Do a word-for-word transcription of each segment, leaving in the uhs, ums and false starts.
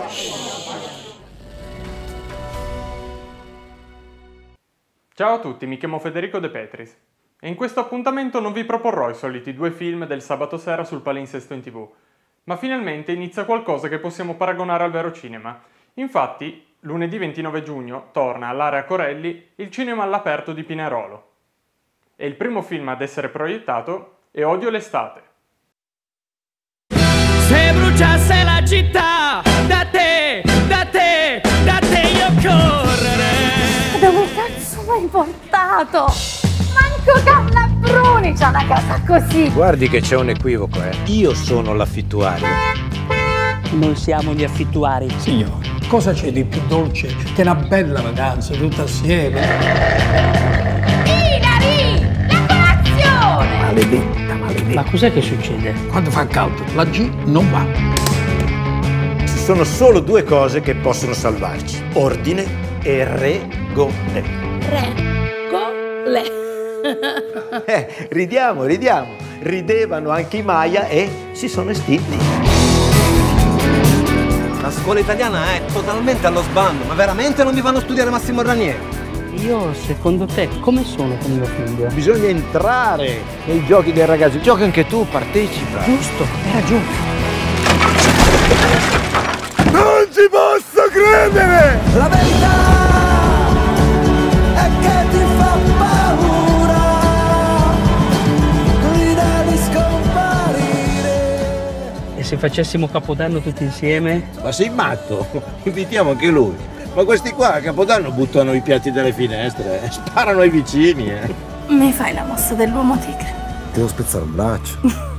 Ciao a tutti, mi chiamo Federico De Petris e in questo appuntamento non vi proporrò i soliti due film del sabato sera sul palinsesto in tv, ma finalmente inizia qualcosa che possiamo paragonare al vero cinema. Infatti, lunedì ventinove giugno torna all'Area Corelli il cinema all'aperto di Pinerolo. E il primo film ad essere proiettato è Odio l'estate. Se bruciasse la città, da te, da te, da te io correrei. Dove cazzo mi hai portato? Manco Cannabruni c'ha una casa così. Guardi che c'è un equivoco, eh. Io sono l'affittuario. Non siamo gli affittuari. Signore, cosa c'è di più dolce che una bella vacanza tutta assieme? Inari! La colazione! Maledetta, maledetta. Ma cos'è che succede? Quando fa caldo, la G non va. Ci sono solo due cose che possono salvarci: ordine e regole. Regole. Eh, ridiamo, ridiamo. Ridevano anche i Maya e si sono estinti. La scuola italiana è totalmente allo sbando, ma veramente non mi fanno studiare Massimo Ranieri? Io, secondo te, come sono con mio figlio? Bisogna entrare nei giochi dei ragazzi. Gioca anche tu, partecipa. Giusto, hai ragione. Non ci posso credere! La verità è che ti fa paura l'idea di scomparire. E se facessimo Capodanno tutti insieme? Ma sei matto? Invitiamo anche lui. Ma questi qua a Capodanno buttano i piatti dalle finestre, eh. Sparano ai vicini, eh. Mi fai la mossa dell'uomo tigre. Devo spezzare un braccio.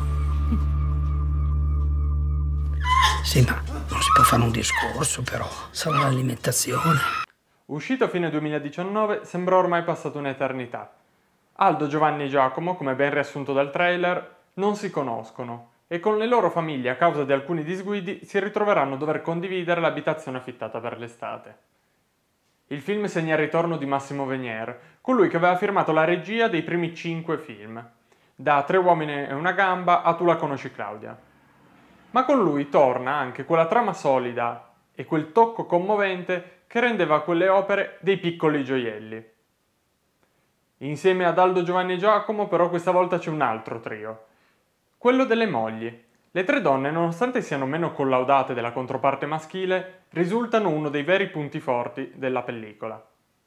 Sì, ma non si può fare un discorso, però. Sarà l'alimentazione. Uscito a fine duemiladiciannove, sembra ormai passata un'eternità. Aldo, Giovanni e Giacomo, come ben riassunto dal trailer, non si conoscono e con le loro famiglie, a causa di alcuni disguidi, si ritroveranno a dover condividere l'abitazione affittata per l'estate. Il film segna il ritorno di Massimo Venier, colui che aveva firmato la regia dei primi cinque film, da Tre uomini e una gamba a Tu la conosci Claudia. Ma con lui torna anche quella trama solida e quel tocco commovente che rendeva quelle opere dei piccoli gioielli. Insieme ad Aldo, Giovanni e Giacomo, però, questa volta c'è un altro trio. Quello delle mogli. Le tre donne, nonostante siano meno collaudate della controparte maschile, risultano uno dei veri punti forti della pellicola.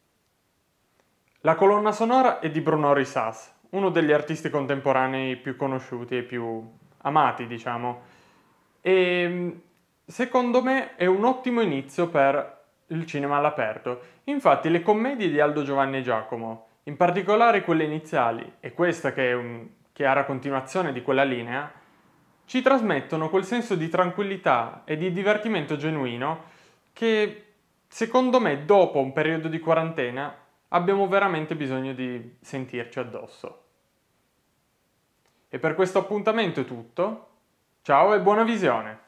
La colonna sonora è di Bruno Risas, uno degli artisti contemporanei più conosciuti e più amati, diciamo. E secondo me è un ottimo inizio per il cinema all'aperto. Infatti le commedie di Aldo, Giovanni e Giacomo, in particolare quelle iniziali e questa che è un chiara continuazione di quella linea, ci trasmettono quel senso di tranquillità e di divertimento genuino che, secondo me, dopo un periodo di quarantena abbiamo veramente bisogno di sentirci addosso. E per questo appuntamento è tutto. Ciao e buona visione!